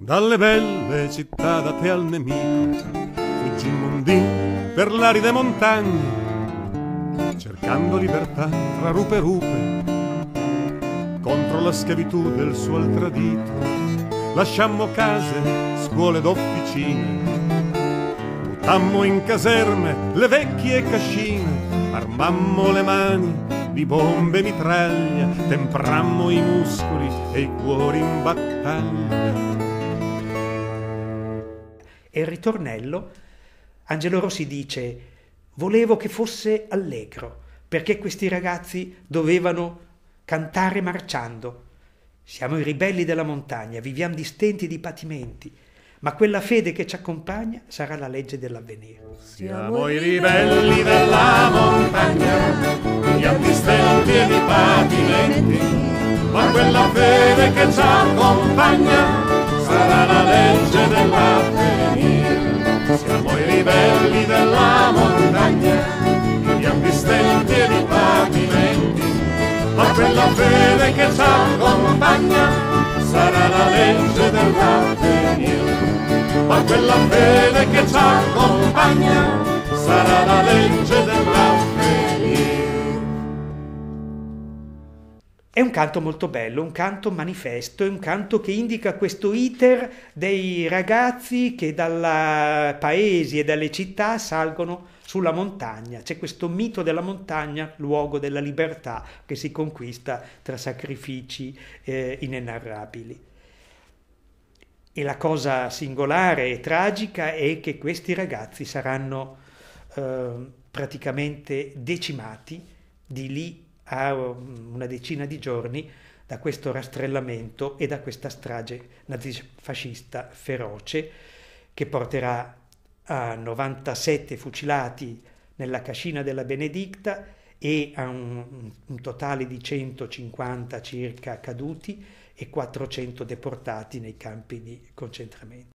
Dalle belle città date al nemico, fuggimmo un dì per l'aride montagne, cercando libertà fra rupe e rupe, contro la schiavitù del suo altradito. Lasciammo case, scuole ed officine, buttammo in caserme le vecchie cascine, armammo le mani di bombe e mitraglia, temprammo i muscoli e i cuori in battaglia. E il ritornello, Angelo Rossi dice: volevo che fosse allegro, perché questi ragazzi dovevano cantare marciando. Siamo i ribelli della montagna, viviamo di stenti e di patimenti, ma quella fede che ci accompagna sarà la legge dell'avvenire. Siamo i ribelli della montagna, viviamo di stenti e di patimenti, ma quella fede che ci accompagna sarà la legge dell'avvenire. Siamo i ribelli della montagna, viviamo di stenti e di patimenti, ma quella fede che ci accompagna sarà la legge dell'avvenire. Ma quella fede che ci accompagna sarà la legge dell'avvenire. È un canto molto bello, un canto manifesto, è un canto che indica questo iter dei ragazzi che dai paesi e dalle città salgono sulla montagna. C'è questo mito della montagna, luogo della libertà, che si conquista tra sacrifici inenarrabili. E la cosa singolare e tragica è che questi ragazzi saranno praticamente decimati di lì a una decina di giorni da questo rastrellamento e da questa strage nazifascista feroce che porterà a 97 fucilati nella cascina della Benedicta e a un totale di 150 circa caduti e 400 deportati nei campi di concentramento.